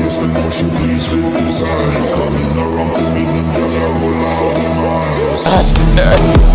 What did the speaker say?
waist, me know she pleased with design. Coming around to me, them girl a roll out them eyes.